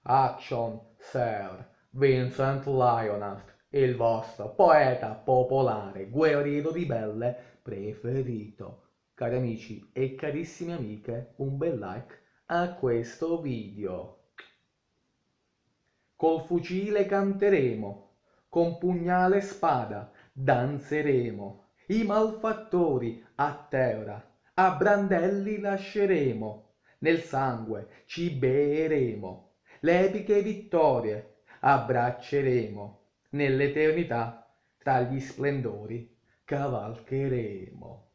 Action, Sir Vincent Lionheart, il vostro poeta popolare, guerriero ribelle preferito. Cari amici e carissime amiche, un bel like a questo video. Col fucile canteremo, con pugnale e spada danzeremo. I malfattori a terra, a brandelli lasceremo. Nel sangue ci beeremo, le epiche vittorie abbracceremo. Nell'eternità tra gli splendori cavalcheremo.